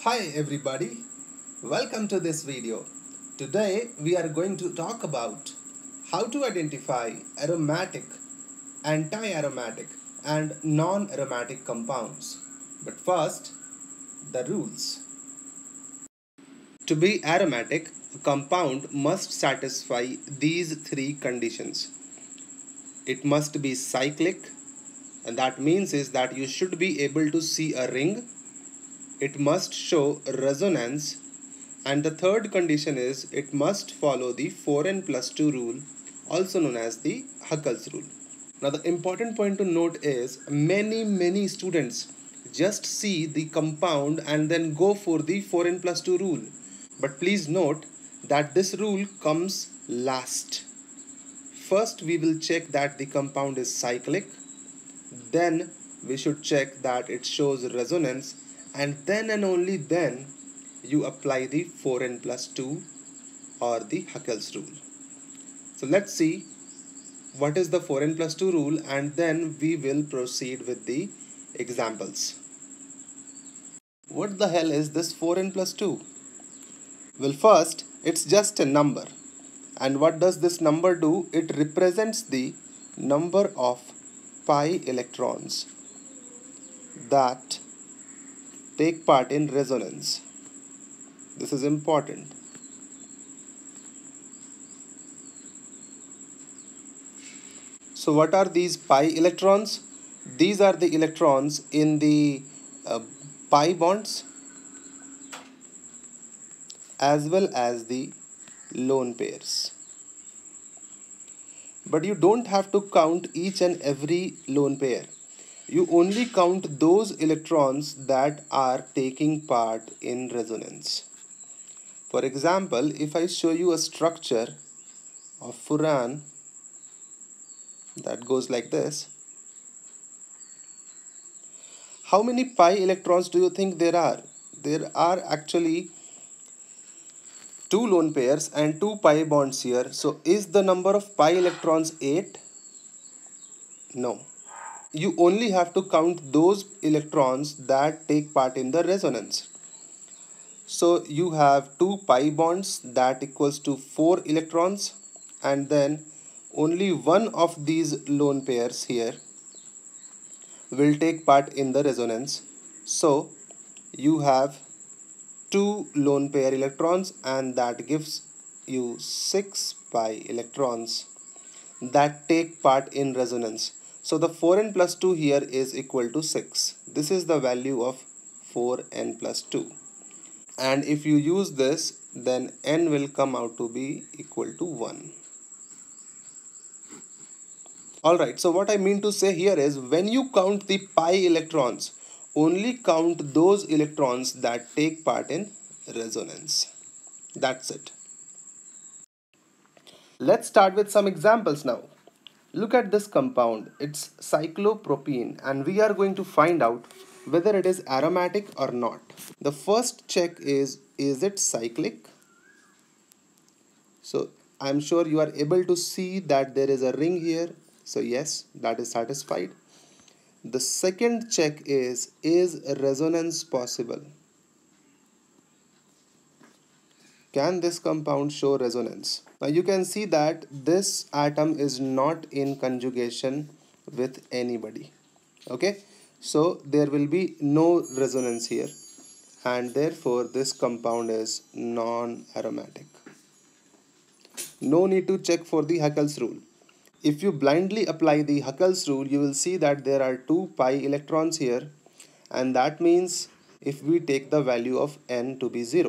Hi everybody, welcome to this video. Today we are going to talk about how to identify aromatic, anti-aromatic and non-aromatic compounds. But first, the rules. To be aromatic, a compound must satisfy these three conditions. It must be cyclic, and that means is that you should be able to see a ring. It must show resonance, and the third condition is it must follow the 4n plus 2 rule, also known as the Huckel's rule. Now the important point to note is many students just see the compound and then go for the 4n plus 2 rule. But please note that this rule comes last. First we will check that the compound is cyclic, then we should check that it shows resonance, and then and only then you apply the 4n plus 2 or the Huckel's rule. So let's see what is the 4n plus 2 rule, and then we will proceed with the examples. What the hell is this 4n plus 2? Well, first, it's just a number. And what does this number do? It represents the number of pi electrons that take part in resonance. This is important. So what are these pi electrons? These are the electrons in the pi bonds as well as the lone pairs. But you don't have to count each and every lone pair. You only count those electrons that are taking part in resonance. For example, if I show you a structure of furan that goes like this, how many pi electrons do you think there are? There are actually 2 lone pairs and 2 pi bonds here. So is the number of pi electrons 8? No. You only have to count those electrons that take part in the resonance. So you have 2 pi bonds that equals to 4 electrons, and then only one of these lone pairs here will take part in the resonance. So you have 2 lone pair electrons, and that gives you 6 pi electrons that take part in resonance. So the 4n plus 2 here is equal to 6. This is the value of 4n plus 2. And if you use this, then n will come out to be equal to 1. Alright, so what I mean to say here is when you count the pi electrons, only count those electrons that take part in resonance. That's it. Let's start with some examples now. Look at this compound. It's cyclopropene, and we are going to find out whether it is aromatic or not. The first check is it cyclic? So I'm sure you are able to see that there is a ring here. So yes, that is satisfied. The second check is resonance possible? Can this compound show resonance? Now you can see that this atom is not in conjugation with anybody. Okay, so there will be no resonance here, and therefore this compound is non-aromatic. No need to check for the Huckel's rule. If you blindly apply the Huckel's rule, you will see that there are 2 pi electrons here, and that means if we take the value of n to be 0.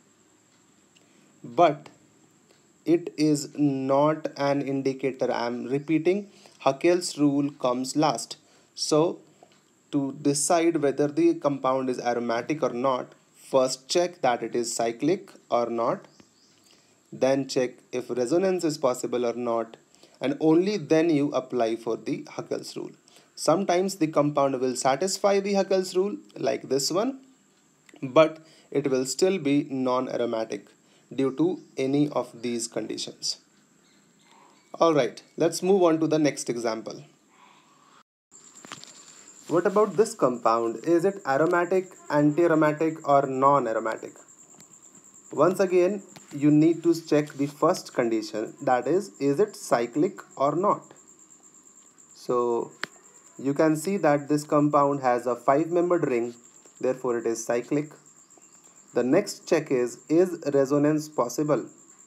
But it is not an indicator. I am repeating, Huckel's rule comes last. So to decide whether the compound is aromatic or not, first check that it is cyclic or not, then check if resonance is possible or not, and only then you apply for the Huckel's rule. Sometimes the compound will satisfy the Huckel's rule like this one, but it will still be non-aromatic due to any of these conditions. Alright, let's move on to the next example. What about this compound? Is it aromatic, anti-aromatic, or non-aromatic? Once again, you need to check the first condition, that is it cyclic or not? So you can see that this compound has a 5-membered ring, therefore it is cyclic. The next check is resonance possible?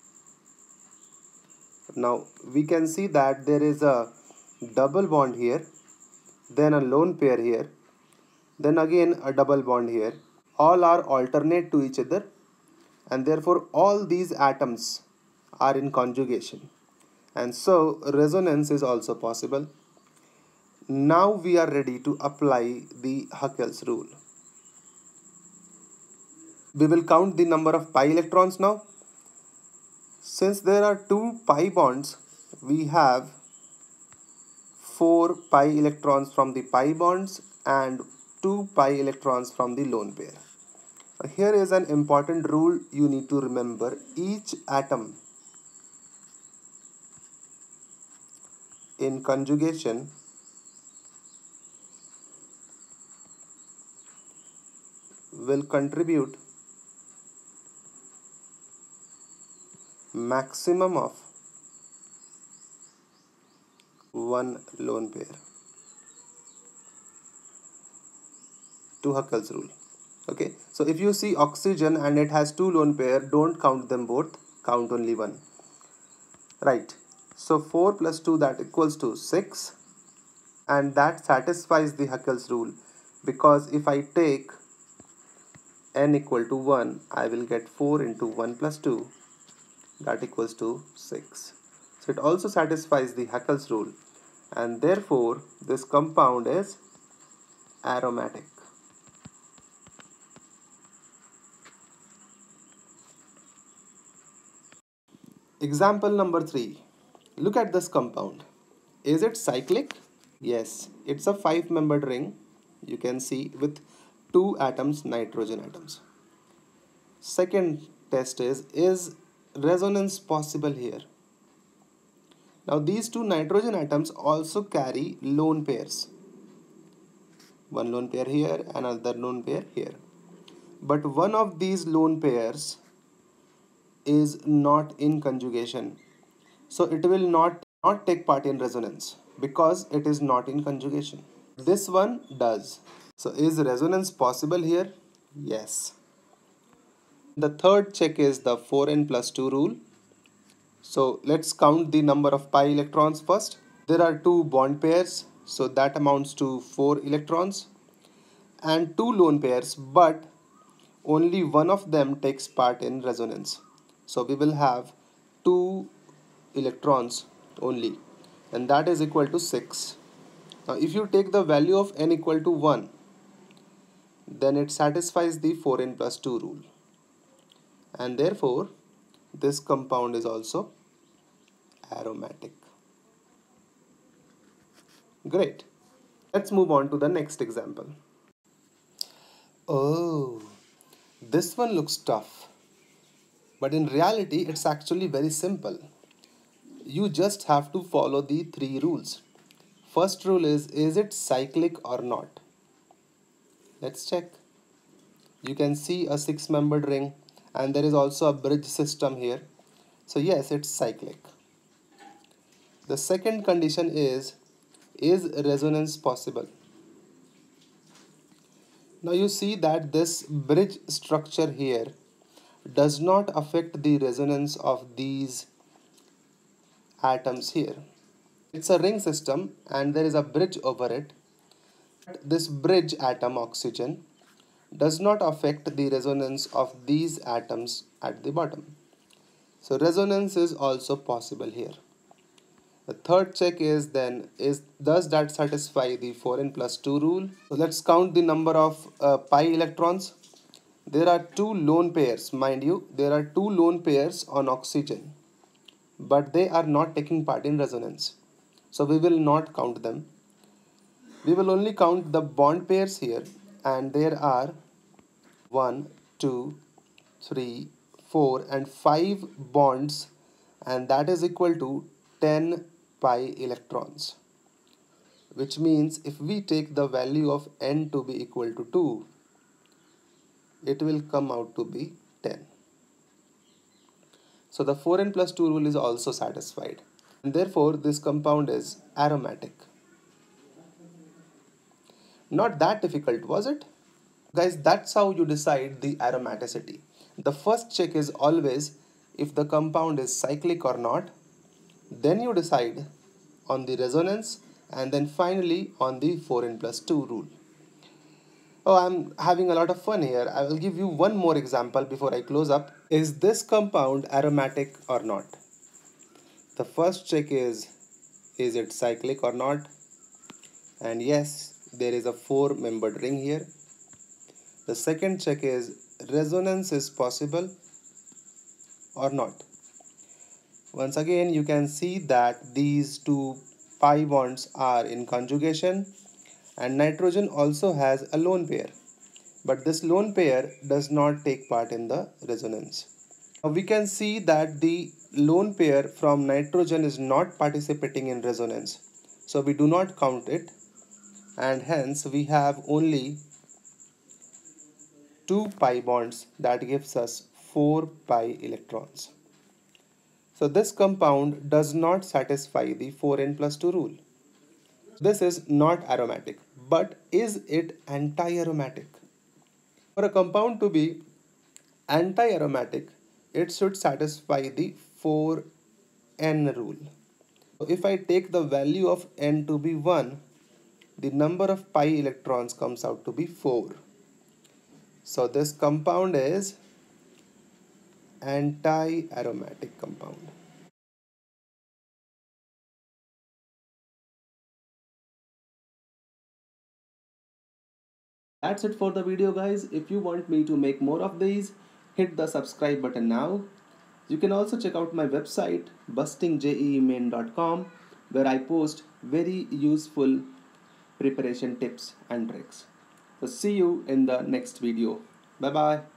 Now we can see that there is a double bond here, then a lone pair here, then again a double bond here. All are alternate to each other, and therefore all these atoms are in conjugation, and so resonance is also possible. Now we are ready to apply the Huckel's rule. We will count the number of pi electrons now. Since there are 2 pi bonds, we have 4 pi electrons from the pi bonds and 2 pi electrons from the lone pair. Here is an important rule you need to remember. Each atom in conjugation will contribute maximum of 1 lone pair to Huckel's rule. Okay, so if you see oxygen and it has 2 lone pair, don't count them both, count only one. Right, so 4 plus 2, that equals to 6, and that satisfies the Huckel's rule, because if I take n equal to 1, I will get 4 into 1 plus 2, that equals to 6. So it also satisfies the Huckel's rule, and therefore this compound is aromatic. Example number 3. Look at this compound. Is it cyclic? Yes, it's a 5-membered ring, you can see, with 2 atoms, nitrogen atoms. Second test is resonance possible here? Now these 2 nitrogen atoms also carry lone pairs. One lone pair here, another lone pair here. But one of these lone pairs is not in conjugation. So it will not take part in resonance because it is not in conjugation. This one does. So is resonance possible here? Yes. The third check is the 4n plus 2 rule. So let's count the number of pi electrons first. There are 2 bond pairs, so that amounts to 4 electrons, and 2 lone pairs, but only one of them takes part in resonance. So we will have 2 electrons only, and that is equal to 6. Now if you take the value of n equal to 1, then it satisfies the 4n plus 2 rule, and therefore this compound is also aromatic. Great. Let's move on to the next example. Oh, this one looks tough, but in reality it's actually very simple. You just have to follow the 3 rules. First rule is it cyclic or not? Let's check. You can see a 6-membered ring, and there is also a bridge system here. So yes, it's cyclic. The second condition is resonance possible? Now you see that this bridge structure here does not affect the resonance of these atoms here. It's a ring system and there is a bridge over it. This bridge atom, oxygen, does not affect the resonance of these atoms at the bottom. So resonance is also possible here. The third check is does that satisfy the 4n plus 2 rule? So let's count the number of pi electrons. There are 2 lone pairs, mind you, there are 2 lone pairs on oxygen, but they are not taking part in resonance. So we will not count them. We will only count the bond pairs here, and there are 1, 2, 3, 4 and 5 bonds, and that is equal to 10 pi electrons. which means if we take the value of n to be equal to 2, it will come out to be 10. So the 4n plus 2 rule is also satisfied, and therefore this compound is aromatic. Not that difficult, was it? Guys, that's how you decide the aromaticity. The first check is always if the compound is cyclic or not. Then you decide on the resonance, and then finally on the 4n plus 2 rule. Oh, I'm having a lot of fun here. I will give you one more example before I close up. Is this compound aromatic or not? The first check is it cyclic or not? And yes, there is a 4-membered ring here. The second check is resonance is possible or not. Once again, you can see that these two pi bonds are in conjugation, and nitrogen also has a lone pair, but this lone pair does not take part in the resonance. Now we can see that the lone pair from nitrogen is not participating in resonance, so we do not count it, and hence we have only 2 pi bonds that gives us 4 pi electrons. So this compound does not satisfy the 4n plus 2 rule. This is not aromatic, but is it anti-aromatic? For a compound to be anti-aromatic, it should satisfy the 4n rule. So if I take the value of n to be 1, the number of pi electrons comes out to be 4. So this compound is anti-aromatic compound. That's it for the video, guys. If you want me to make more of these, hit the subscribe button now. You can also check out my website bustingjeemain.com, where I post very useful preparation tips and tricks. So see you in the next video. Bye bye.